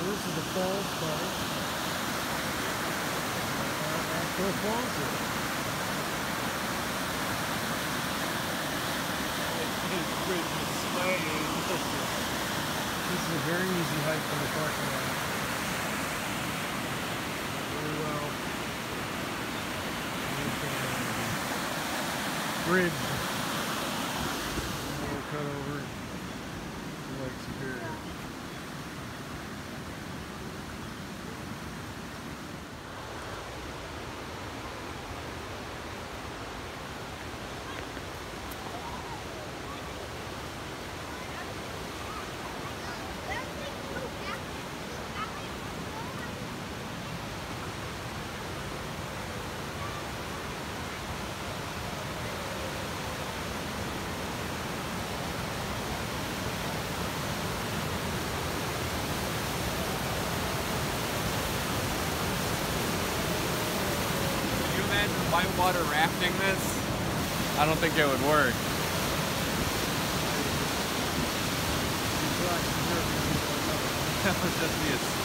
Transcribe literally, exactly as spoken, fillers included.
this is the falls part. Actual falls here. This is a very easy hike from the parking lot. Very well. Bridge. We'll cut over to Lake Superior. Whitewater rafting this? I don't think it would work. That would just be a